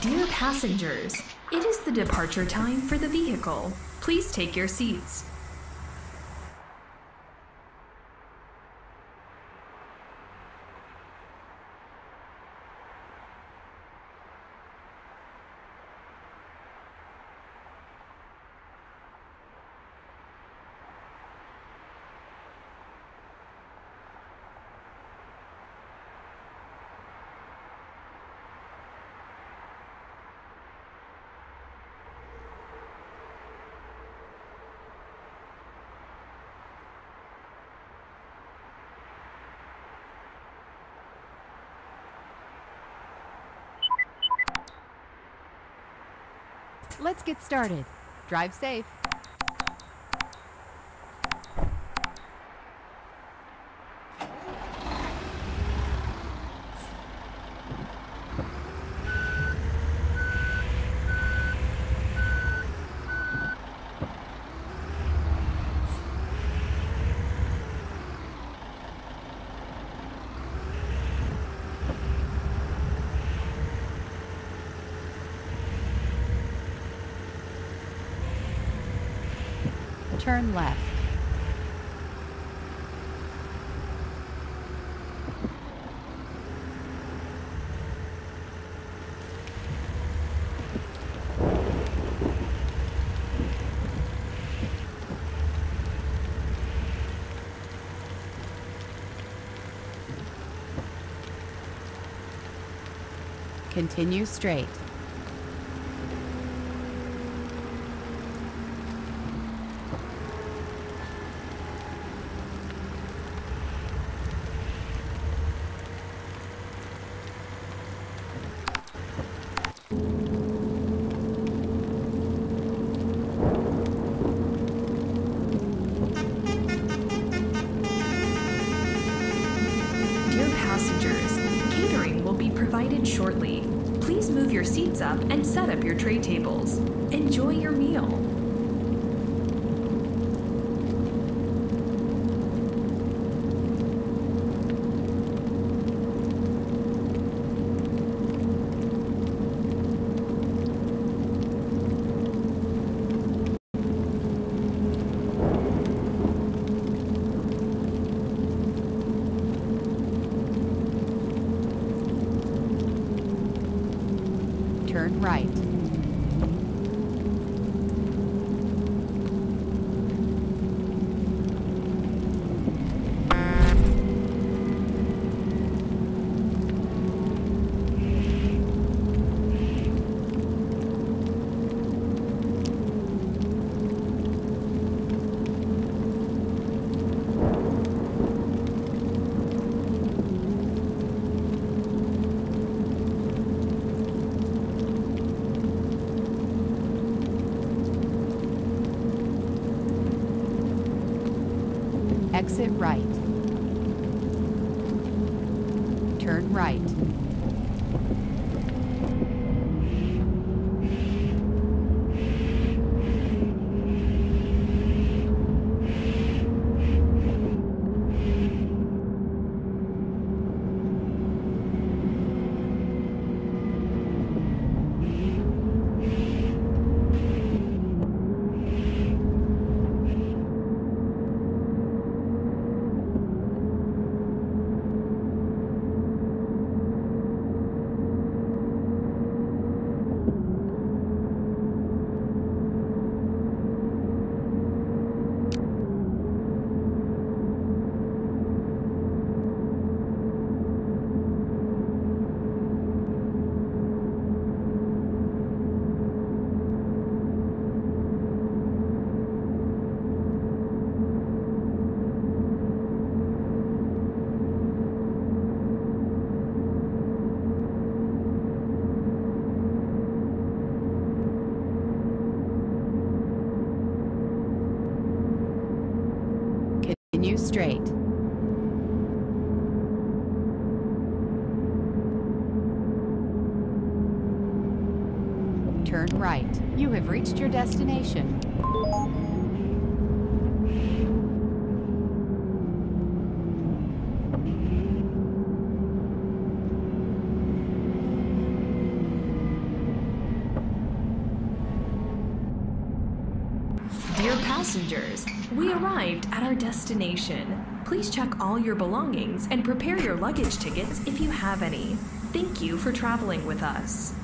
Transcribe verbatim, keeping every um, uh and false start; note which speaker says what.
Speaker 1: Dear passengers, it is the departure time for the vehicle. Please take your seats.
Speaker 2: Let's get started. Drive safe. Turn left. Continue straight.
Speaker 1: Provided shortly. Please move your seats up and set up your tray tables. Enjoy your meal.
Speaker 2: Turn right. Exit right. Turn right. Continue straight. Turn right. You have reached your destination.
Speaker 1: passengers. We arrived at our destination. Please check all your belongings and prepare your luggage tickets if you have any. Thank you for traveling with us.